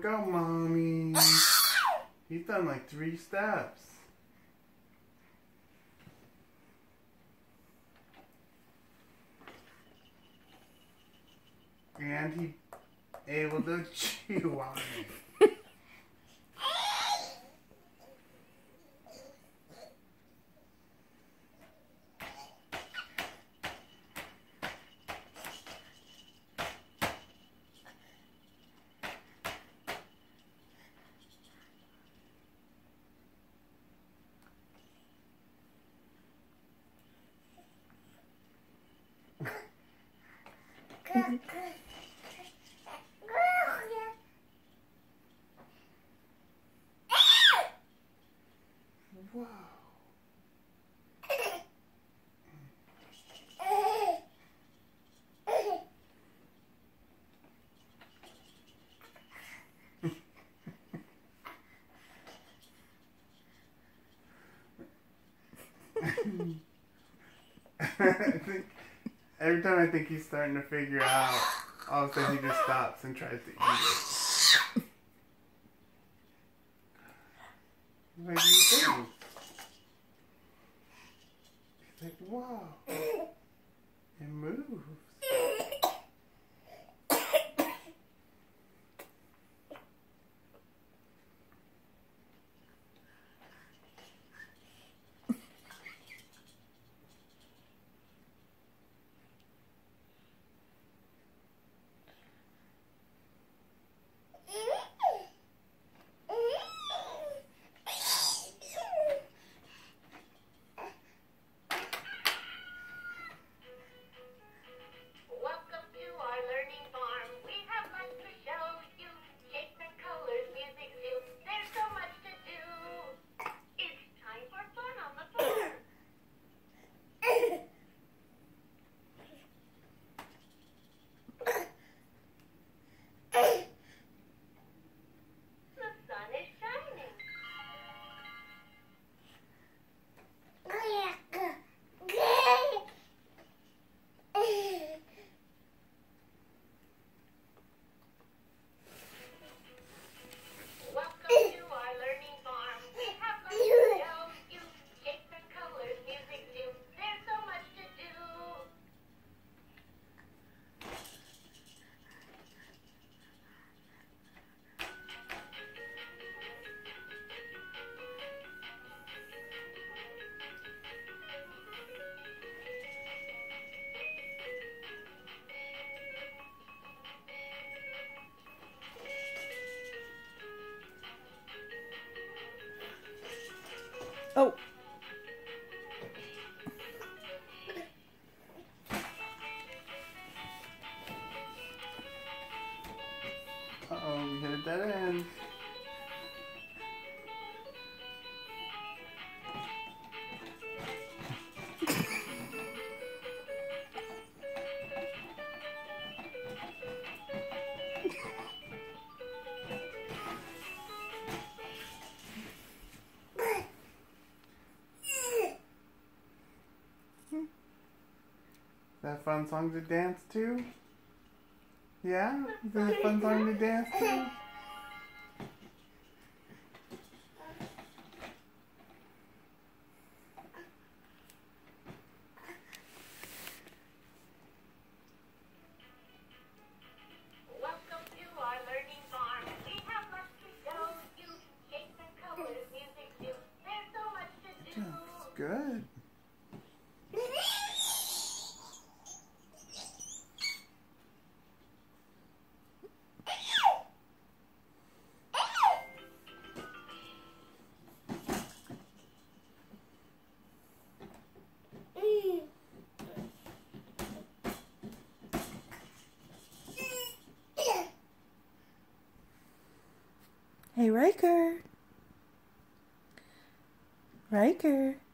go, Mommy. He's done like 3 steps. And he able to chew on it. Wow. I think every time I think he's starting to figure out, all of a sudden he just stops and tries to eat it. What do you think? He's like, wow. It moves. Oh. Uh-oh, we hit a dead end. Is that a fun song to dance to? Yeah? Is that a fun song to dance to? Good. Hey, Riker. Riker.